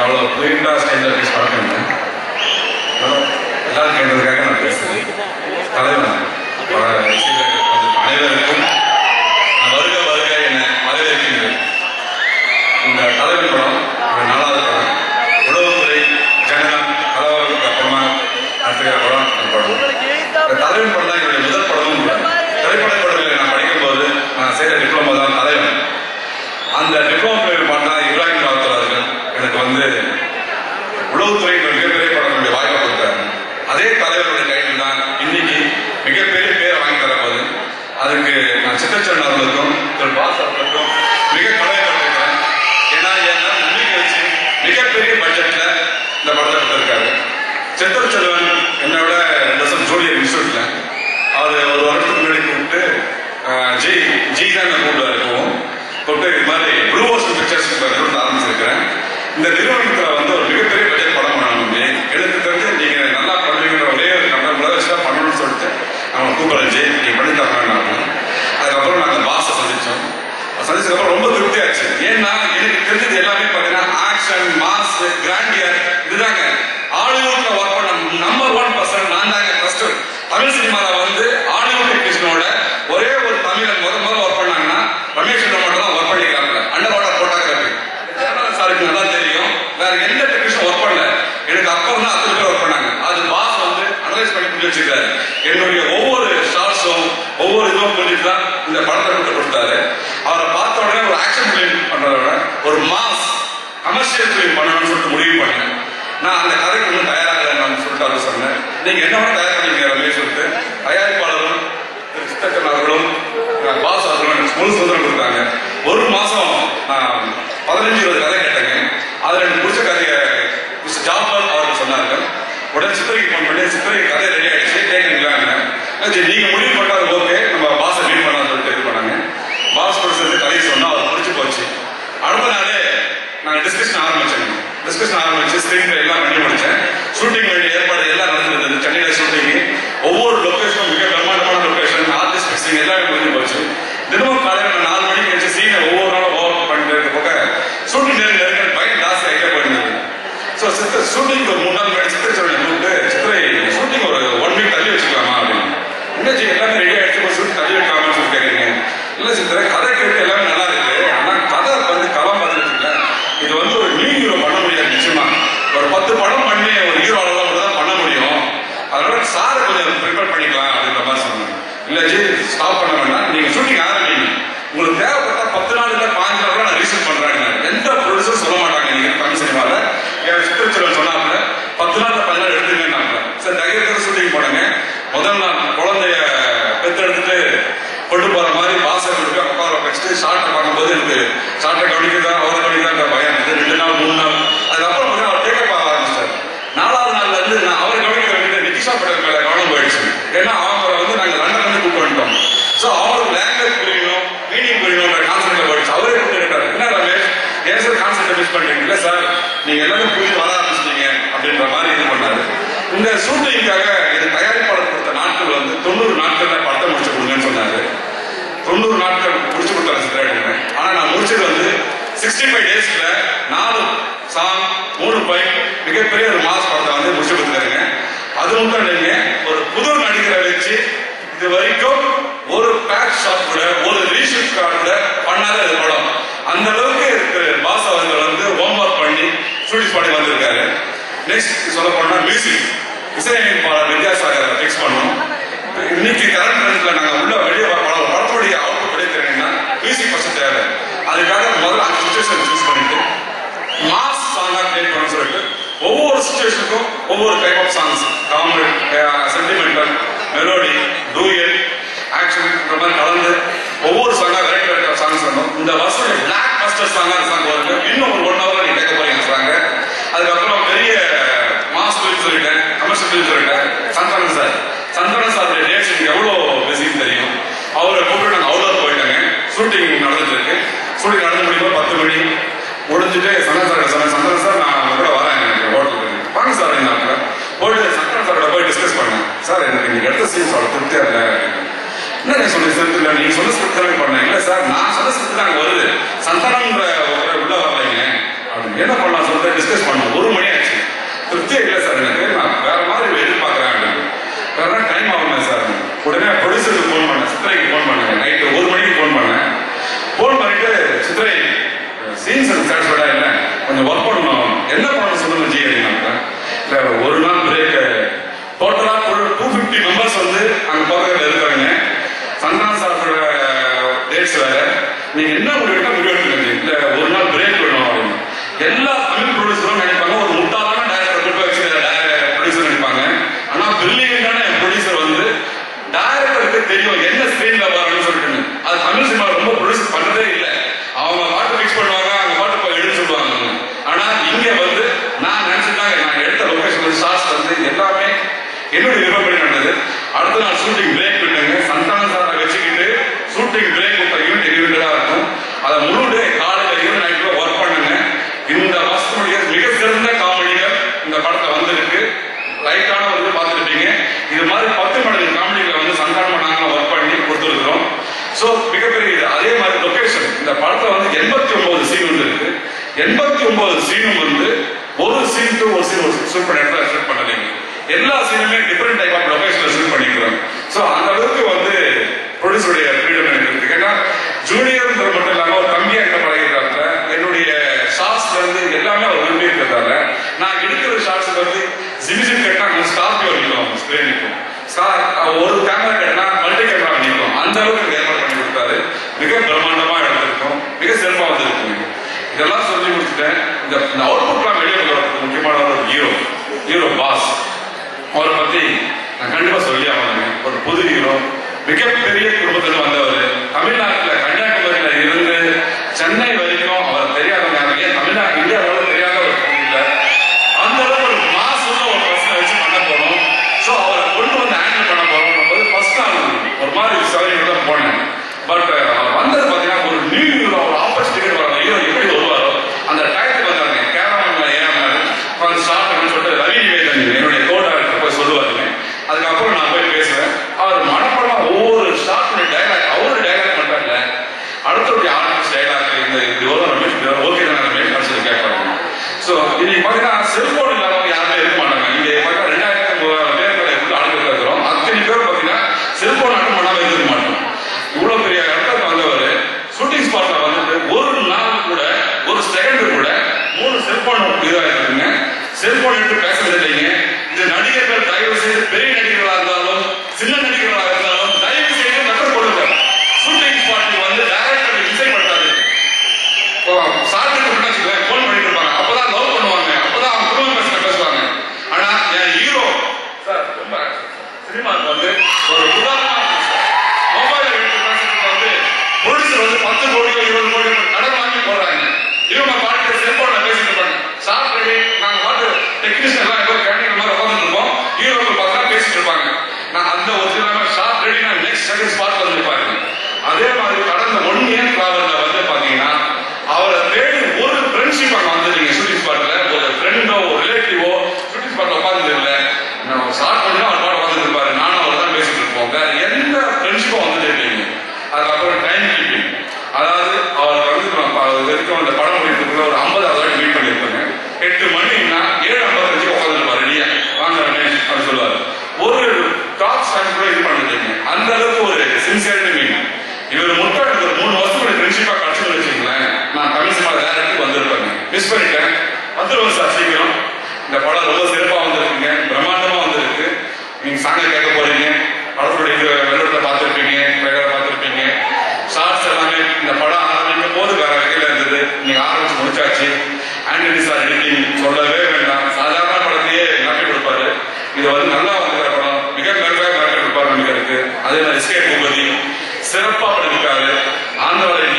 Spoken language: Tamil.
அவ்வளோ ஃப்ளூயண்டாக ஸ்டேஜில் பேச பழக்கம் இல்லை. எல்லாரும் கேட்டதுக்காக நான் பேசுகிறேன். தலைவன் அனைவருக்கும் வருக வருக என வரவேற்கின்றேன். இந்த தலைவன் படம் 4வது படம். உளவுத்துறை ஜனகம் கலவரத்துக்கு அப்புறமா அடுத்த படம் இந்த தலைவன் படம் தான் என்னுடைய முதல் படமும் கூட. திரைப்பட படத்தில் நான் படிக்கும்போது நான் செய்கிற டிப்ளமோ தான் தலைவன். அந்த டிப்ளமோ பார்த்தா இப்ராஹிம் ராவத்தர் அவர்கள் எனக்கு உளவுத்துறை மிகப்பெரிய படத்தினுடைய வாய்ப்பை கொடுத்தாரு. அதே தலைவருடைய டைட்டில் தான் இன்னைக்கு மிகப்பெரிய பேரை வாங்கி தரப்போது. அதுக்கு நான் சித்தச்சரன் அவர்களுக்கும் திரு பாஸ் அவர்களுக்கும் மிக கடமைப்பட்டிருக்கிறேன். ஏன்னா என்ன நம்பிக்கை வச்சு மிகப்பெரிய பட்ஜெட்ல இந்த படத்தை எடுத்திருக்காரு. செல்வன் என்னோட 2 வருஷம் ஜூனியர் இன்ஸ்டியூட்ல அவர் ஒரு வருஷத்துக்கு முன்னாடி கூப்பிட்டு ஜி தான் கூப்பிடுவாரு. கூப்பிட்டு இது மாதிரி ப்ளூ ஓஷன் பிக்சர்ஸ் நிறுவனத்தை ஆரம்பிச்சிருக்கிறேன். இந்த நிறுவனத்தில் ஒரு மிகப்பெரிய பட்ஜெட் படம் பண்ணணும். எனக்கு தெரிஞ்சு நீங்க நல்லா பண்ணுவீங்கிற ஒரே ஒரு கம்பெனி வச்சு தான் பண்ணணும்னு சொல்லிட்டு அவங்க கூப்பிடுறேன். நீங்க பண்ணி தரணும். அதுக்கப்புறம் நாங்கள் பாஸை சந்திச்சோம். சந்திச்சதுக்கப்புறம் ரொம்ப திருப்தியாச்சு. ஏன்னா எனக்கு தெரிஞ்சது எல்லாமே பார்த்தீங்கன்னா ஆக்ஷன், மாஸ், கிராண்டியர் இதுதாங்க. ஹாலிவுட்ல ஒர்க் பண்ண நம்பர் 1% நான் தாங்க. ஃபர்ஸ்ட் தமிழ் சினிமாவில் ஹாலிவுட் டெக்னீஷியனோட ஒரே ஒரு தமிழன் முதல் ஒர்க் பண்ணாங்கன்னா ரமேஷ் மட்டும் தான் ஒர்க் பண்ணிக்கிறாங்க. அண்டர் வாட்டர் போட்டோகிராஃபி சாருக்கு நல்லா தெரியும். வேற எந்த டெக்னீஷியன் ஒர்க் பண்ணல. எனக்கு அப்புறம் தான் 10 பேர் ஒர்க் பண்ணாங்க. அது பாஸ் அனலைஸ் பண்ணி புரிஞ்சு வச்சிருக்காரு. என்னுடைய ஒவ்வொரு ஷார்ட்ஸும் ஒவ்வொரு இதுவும் புரிஞ்சுட்டு தான் இந்த படத்தை விட்டு கொடுத்தாரு. அவரை பார்த்த உடனே ஒரு ஆக்ஷன் பிலிம் பண்றத விட ஒரு மாஸ் கமர்ஷியல் பிலிம் பண்ணணும்னு சொல்லிட்டு முடிவு பண்ணேன். நான் அந்த கதைக்கு இன்னும் தயாராகலன்னு சொல்லிட்டு அவர் சொன்னேன். நீங்க என்ன தயார் பண்ணீங்க ரமேஷ் சொல்லிட்டு தயாரிப்பாளரும் சித்தச்சன் அவர்களும் பாஸ் அவர்களும் எனக்கு முழு சுதந்திரம் கொடுத்தாங்க. ஒரு மாசம் நான் 15-20 கதை கேட்டேங்க. அதுல எனக்கு பிடிச்ச கதையை ஜாபர் அவர்கள் சொன்னார்கள். உடனே சித்திரைக்கு ஃபோன் பண்ணி சித்திரை கதை ரெடி ஆயிடுச்சு கேட்குறீங்களா? நீங்க முடிவு பண்ணாது ஓகே நம்ம பாஸை மீட் பண்ணலாம் சொல்லிட்டு இது பண்ணாங்க. பாஸ் கொடுத்து கதையை சொன்னா அவர் பிடிச்சி போச்சு. அடுத்த நாளே நாங்கள் டிஸ்கஷன் ஆரம்பிச்சேன். டிஸ்கஷன் ஆரம்பிச்சு ஸ்கிரீன் எல்லாம் பண்ணி முடிச்சேன். ஷூட்டிங் வேண்டிய ஏற்பாடு எல்லாம் நடந்துருந்தது. சென்னையில ஷூட்டிங் ஒவ்வொரு லொகேஷனும் மிக பிரம்மாண்டமான லொகேஷன், ஆர்டிஸ்ட் பிக்சிங் எல்லாமே முடிஞ்சு போச்சு. தினமும் காலையில் 4 மணிக்கு வச்சு சீனை ஒவ்வொரு நாளும் ஓவர் பண்ணிட்டு இருக்க போக ஷூட்டிங் நெருங்க பைக் ஜாஸ்தி ஆகிட்டே போயிருந்தது. ஸோ ஷூட்டிங் ஒரு 3 நாள் முன்னாடி சித்திரை கூப்பிட்டு சித்திரை ஷூட்டிங் ஒரு 1 வீக் தள்ளி வச்சுக்கலாமா அப்படின்னு. என்ன எல்லாமே ரெடி ஆயிடுச்சு ஷூட்டிங் தள்ளி வைக்கலாமான்னு சொல்லி கேட்குறீங்க. இல்லை சித்திரை கதை கேட்டு எல்லாமே நல்லா இருக்கு. ஆனால் கதை களம் பார்த்துருக்குல்ல இது ஒரு நியூ ஹீரோ பண்ண முடியாது. நிச்சயமா ஒரு 10 படம் பண்ணி ஒரு ஹீரோ அளவில் தான் பண்ண முடியும். அதனால சாரை கொஞ்சம் ப்ரிப்பேர் பண்ணிக்கலாம் அப்படின்ற மாதிரி சொன்னாங்க. இல்லை ஜி ஸ்டாப் பண்ண வேண்டாம், நீங்க ஷூட்டிங் ஆரம்பிங்க. உங்களுக்கு தேவைப்பட்டா 10 நாள் இல்லை 15 நாள் நான் ரீசன் பண்றேன். எந்த ப்ரொடியூசரும் சொல்ல மாட்டாங்க. நீங்க தமிழ் சினிமாவில் சித்திரச்செல்வன் சொன்னாங்க 10 நாள் 15 நாள் எடுத்துக்கன்னாங்க. சார் தைரியத்தில் ஷூட்டிங் போடுங்க. முதல் நாள் குழந்தைய பெற்றெடுத்துட்டு கொண்டு போற மாதிரி பாசை கொடுத்து உட்கார வச்சுட்டு ஷார்ட்டை பார்க்கும்போது எனக்கு ஷார்ட்டை கவனிக்கதான் அவரை கவனிக்கதான் பயம் இருந்தது. 2 நாள் 3 நாள் அதுக்கப்புறம் அவர் டேக்கப் ஆக ஆரம்பிச்சிட்டார். 4வது நாள்ல இருந்து நான் அவரை கவனிக்க வேண்டியது நிதிஷா பட்டேல் மேல கவனம் போயிடுச்சு. ஏன்னா அவரை நாங்கள் லண்டன்ல கூப்பிட்டு வந்துட்டோம். ஸோ அவருக்கு லாங்குவேஜ் புரியணும், மீனிங் புரியணும்ன்ற கான்செப்ட்ல போயிடுச்சு. அவரே கூப்பிட்டு எடுத்தாரு. என்ன ரமேஷ் ஏன் சார் கான்செப்டை மிஸ் பண்றீங்க? இல்லை சார் நீங்க எல்லாரும் புரிஞ்சு வர ஆரம்பிச்சிட்டீங்க அப்படின்ற மாதிரி இது பண்ணாரு. இந்த ஷூட்டிங்காக இது தயாரிப்பாளர் கொடுத்த நாட்கள் 90 நாட்கள்ல படத்தை முடிச்சு கொடுங்கன்னு சொன்னாரு. 90 நாட்கள் முடிச்சு கொடுத்தாரு சித்திரை. ஆனா நான் முடிச்சது 65 டேஸ்ல 4 சாங் 3 பைக் மிகப்பெரிய ஒரு மாஸ் படத்தை முடிச்சு கொடுத்துருங்க. அது மட்டும் இல்லைங்க, ஒரு புது நடிகரை வச்சு இது வரைக்கும் ஒரு பேக் ஷாட் கூட ஒரு ரீஷூட் கூட பண்ணாத இது படம். அந்த அளவுக்கு பாஸ் அவர்கள் ஹோம் ஒர்க் பண்ணி ஷூட்டிங் பண்ணி வந்திருக்காரு. நெக்ஸ்ட் சொல்ல போனா மியூசிக் இசையமைப்பாளர் வித்யாசாகர் ஃபிக்ஸ் பண்ணோம். இன்னைக்கு கரண்ட் ட்ரெண்ட்ல நாங்க உள்ள வெளியே படத்துடைய அவுட்புட் கிடைக்கிறீங்கன்னா மியூசிக் ஃபர்ஸ்ட் தேவை. அதுக்காக முதல்ல அந்த சிச்சுவேஷன் சூஸ் பண்ணிட்டு மாஸ் சாங்கா கிரியேட் பண்ண சொல்லிட்டு ஒவ்வொரு சிச்சுவேஷனுக்கும் ஒவ்வொரு type of songs comedy, sentimental, melody, dual, action மாதிரி கலந்து ஒவ்வொரு சாங்கா வெரைட்டி சாங்ஸ் வந்தோம். இந்த வருஷம் பிளாக் பஸ்டர் சாங்கா சாங் வருது. இன்னும் ஒரு 1 hour நீங்க கேட்க போறீங்க சாங்க. அதுக்கப்புறம் பெரிய மாஸ் பிலிம் சொல்லிட்டேன், கமர்ஷியல் பிலிம் சொல்லிட்டேன். சந்தானம் சாருடைய டேட்ஸ் எனக்கு எவ்வளோ பிஸின்னு தெரியும். அவரை கூப்பிட்டு நாங்கள் அவுட்டோர் போயிட்டாங்க. ஷூட்டிங் நடந்துட்டு இருக்கு. ஷூட்டிங் நடந்து முடியும்போது 10 மணி முடிஞ்சுட்டு சந்தானம் சார் நான் கூட வரேன் ஹோட்டலுக்கு வாங்க சார் அப்படின்னாங்க. போயிட்டு சந்தானம் சாரோட போய் டிஸ்கஸ் பண்ணேன். சார் எனக்கு நீங்க எடுத்த சீன்ஸ் அவ்வளோ திருப்தியா இல்லை. என்ன சொல்லி ஸ்கிரிப்ட் இல்லை, நீங்க சொன்ன ஸ்கிரிப்ட் தானே பண்ணேன். இல்லை சார் நான் சொன்ன ஸ்கிரிப்ட் தான் வருது, சந்தானம்ன்ற உள்ள வரலைங்க அப்படின்னு. என்ன பண்ணலாம் சொல்லிட்டு டிஸ்கஸ் பண்ணுவோம். டெக்னீஷியன் சாட்டிஸ்ஃபைடா இல்லை, கொஞ்சம் ஒர்க் பண்ணணும், என்ன பண்ணணும் சொல்லுங்க ஜி அப்படின்னாங்க. இல்லை ஒரு நாள் பிரேக் டோட்டலா 250 மெம்பர்ஸ் வந்து அங்க பக்கத்தில் இருக்கிறாங்க. சந்தானம் சாரோட டேட்ஸ் வேற, நீங்க என்ன முடிவு எடுத்துக்கங்க. இல்ல ஒரு நாள் பிரேக் வேணும் அப்படின்னு எல்லா தமிழ் ப்ரொடியூசரும் நினைப்பாங்க. ஒரு முட்டாளான டைரக்டர் கொண்டு வச்சு ப்ரொடியூசர் நினைப்பாங்க. ஆனா பிரில்லியண்டான ப்ரொடியூசர் வந்து டைரக்டருக்கு தெரியும் என்ன ஸ்கிரீன்ல வரணும்னு சொல்லிட்டு. அது தமிழ் சினிமா ரொம்ப ப்ரொடியூஸ் பண்ணதே இல்லை. அவங்க பாட்டு பிக்ஸ் பண்ணுவாங்க, அவங்க பாட்டு போய் எடுத்து சொல்லுவாங்க. ஆனா இங்க வந்து நான் நினைச்சிருந்தாங்க, நான் எடுத்த லொகேஷன் ஷார்ட்ஸ் வந்து எல்லாமே என்னுடைய விருப்பப்படி நடந்தது. அடுத்த நாள் ஷூட்டிங் பிரேக் விட்டாங்க. சந்தானம் சாரை வச்சுக்கிட்டு ஷூட்டிங் பிரேக் விட்ட யூனிட் யூனிட்டா இருக்கும். அதை முழு டே காலையில 7 நைட்ல ஒர்க் பண்ணுங்க. இந்த வருஷத்துடைய மிக சிறந்த காமெடிகள் இந்த படத்தை வந்திருக்கு. லைட்டான வந்து பார்த்துருப்பீங்க. இது மாதிரி 10 மடங்கு காமெடிகளை வந்து சந்தானம் நாங்கள் ஒர்க் பண்ணி கொடுத்துருக்கிறோம். ஸோ மிகப்பெரிய அதே மாதிரி லொகேஷன் இந்த படத்துல வந்து 89 சீன் வந்து இருக்கு. 89 சீனும் வந்து ஒரு சீன் டு ஒரு சீன் ஷூட் பண்ண இடத்துல ஷூட் பண்ணலைங்க. எல்லா சீனுமே டிஃபரெண்ட் டைப் ஆஃப் லொகேஷன்ல ஷூட் பண்ணிக்கிறோம். ஸோ அந்த அளவுக்கு வந்து ப்ரொடியூசருடைய ஃப்ரீடம் எனக்கு இருக்கு. ஏன்னா ஜூனியர்ன்ற மட்டும் இல்லாம ஒரு கம்மியா இருக்க பழகிறாங்க. என்னுடைய ஷார்ட்ஸ்ல இருந்து எல்லாமே அவர் விரும்பி இருக்கிறதால நான் எடுக்கிற ஷார்ட்ஸ் வந்து சிமிசிம் கட்டினா ஸ்கார்பியோ நிற்கும், ஸ்கிரீன் நிற்கும். ஒரு கேமரா கட்டினா மல்டி கேமரா நிற்கும். அந்த அளவுக்கு ஏற்பாடு பண்ணி கொடுத்தாரு. மிக பிரம்மாண்டமா எடுத்திருக்கும், மிக சிறப்பா வந்து இருக்கும். இதெல்லாம் சொல்லி முடிச்சுட்டேன். இந்த அவுட்புட்லாம் வெளியே வரதுக்கு முக்கியமான ஒரு ஹீரோ பாஸ். அவரை பத்தி நான் கண்டிப்பா சொல்லி ஆகணுங்க. ஒரு புது ஹீரோ, மிகப்பெரிய குடும்பத்துல வந்தவர். தமிழ்நாட்டில் கன்னியாகுமரியில இருந்து சென்னை வரைக்கும் அவர் தெரியாதவங்க யாருமே தமிழ்நாடு இந்தியாவில் தெரியாத ஒரு இல்லை. அந்த அளவுக்கு ஒரு மாசம் ஒரு பர்சனை வச்சு பண்ண போறோம். ஸோ அவரை கொண்டு வந்து ஹேண்டில் பண்ண போறோம். ஃபர்ஸ்ட் நாள் ஒரு மாதிரி சவரிகள் தான் போனேன். பட் அவர் வந்தது பார்த்தீங்கன்னா ஒரு நியூ ஹீரோ, ஒரு ஆப்பர்ச்சுனிட்டி வராங்க. ஹீரோ எப்படி வருவாரோ அந்த டயத்துக்கு வந்தாங்க. கேரளாவில் ஏறாமல் கொஞ்சம் ஸ்டார்ட் பண்ணு சொல்லிட்டு ரவி நிவேதன் என்னுடைய கோட்டாக்டர் போய் சொல்லுவாருங்க. அதுக்கப்புறம் நான் போய் பேசுவேன். அவர் மனப்படமா ஒவ்வொரு ஸ்டார்ட் டைலாக் அவரோட டைலாக் மட்டும் இல்லை, அடுத்தவருடைய ஆர்டிஸ்ட் டைலாக் இந்த ரமேஷ் ஓகே தான் ரமேஷ் சொல்லி கேட்பாங்க. ஸோ இன்னைக்கு பார்த்தீங்கன்னா செல்போன் இல்லாதவங்க யாருமே இருக்க மாட்டாங்க. இங்கே பார்த்தீங்கன்னா 2000 பேர்களை எப்படி ஆளுநர் இருக்கிறோம். அத்தனை பேர் பார்த்தீங்கன்னா செல்போன் அட்டன் பண்ணாமல் இருக்க மாட்டோம். இவ்வளவு பெரிய இடத்துல வந்தவர் ஷூட்டிங் ஸ்பாட்ல வந்துட்டு ஒரு நாள் கூட ஒரு செகண்ட் கூட 3 செல்போன் இதாயிருக்குங்க. செல்போன் எடுத்து பேசுறது இல்லைங்க. இந்த நடிகர்கள் தயவு செய்து பெரிய நடிகர்களா இருந்தாலும் சின்ன நடிகர்களா இருந்தாலும் தயவு செய்து கற்றுக் கொள்ளுங்க. ஷூட்டிங் ஸ்பாட்டுக்கு வந்து டைரக்டர் இன்சைட் பண்ணாது. சார்ஜுக்கு வச்சுக்கோங்க, போன் பண்ணிட்டு இருப்பாங்க. அப்பதான் லவ் பண்ணுவாங்க, அப்பதான் அவங்க குடும்ப பேசுற பேசுவாங்க. ஆனா என் ஹீரோ சார் ரொம்ப சினிமாவுக்கு வந்து ஒரு உதாரணமா மொபைல் எடுத்து பேசுறதுக்கு வந்து ப்ரொடியூசர் வந்து 10 கோடி 20 கோடி கடன் வாங்கி போடுறாங்க. இவங்க பாட்டு செல்போன்ல பேசிட்டு இருப்பாங்க. சாப்பிட்டு நாங்க பாட்டு டெக்னீஷியன் எல்லாம் ஏதோ கேண்டிங் மாதிரி உட்காந்துட்டு இருப்போம். ஹீரோக்கள் பார்த்தா பேசிட்டு இருப்பாங்க. நான் அந்த ஒரு சில ஷார்ட் ரெடி நான் நெக்ஸ்ட் செகண்ட் ஸ்பாட்ல வந்து பாருங்க. அதே மாதிரி கடந்த 1 இயர் டிராவல்ல வந்து பாத்தீங்கன்னா அவரை தேடி ஒரு ஃப்ரெண்ட்ஷிப் அங்க வந்துருக்கீங்க. ஷூட்டிங் ஸ்பாட்ல ஒரு ஃப்ரெண்டோ ஒரு ரிலேட்டிவோ ஷூட்டிங் ஸ்பாட்ல உட்காந்துட்டு இல்லை. நான் ஸ்டார்ட் பண்ணி அவர் பாட்டு உட்காந்துட்டு இருப்பாரு. நானும் அவர் தான் பேசிட்டு இருப்போம். வேற எந்த ஃப்ரெண்ட்ஷிப்பும் வந்துட்டு இருக்கீங்க. அதுக்கப்புறம் டைம் கீப்பிங், அதாவது அவருக்கு வந்து வரைக்கும் அந்த படம் முடிக்கிறதுக்குள்ள ஒரு 50,000 மீட் பண்ணியிருப்பாங்க. 8 மணின்னா 7:55 உட்காந்துருப்பாரு. ரெடியா வாங்க ரமேஷ் அப்படின்னு சொல்லுவாரு. ஒரு டாப் ஸ்டாண்ட் கூட இது பண்ணிருக்கீங்க. அந்த அளவுக்கு ஒரு சின்சியரிட்டி மீன். இவர் முட்டாள் ஒரு 3 வருஷத்துடைய ஃப்ரெண்ட்ஷிப்பா கிடைச்சு வச்சுங்களேன். நான் தமிழ் சினிமா வேற இடத்துக்கு வந்திருப்பேங்க. மிஸ் பண்ணிட்டேன். வந்துருவோம் சார் சீக்கிரம். இந்த படம் ரொம்ப சிறப்பா வந்திருக்குங்க, பிரம்மாண்டமா வந்திருக்கு. நீங்க சாங்க கேட்க போறீங்க. படத்துடைய வெள்ளத்தை பார்த்துருப்பீங்க, பார்த்துருப்பீங்க. ஷார்ட்ஸ் எல்லாமே இந்த படம் ஆரம்பிக்கும் போது வேற வகையில இருந்தது. நீங்க ஆரம்பிச்சு முடிச்சாச்சு. ஆண்டனி சார் எடிட்டிங் சொல்லவே வேண்டாம். சாதாரண படத்தையே நம்பி கொடுப்பாரு. இது வந்து நல்லா வந்துக்கிற படம், மிக மெருகாக காட்டி கொடுப்பாரு நம்பிக்கை இருக்கு. அதே மாதிரி எஸ்கே பூபதி சிறப்பா பண்ணிருக்காரு. ஆந்திராவில்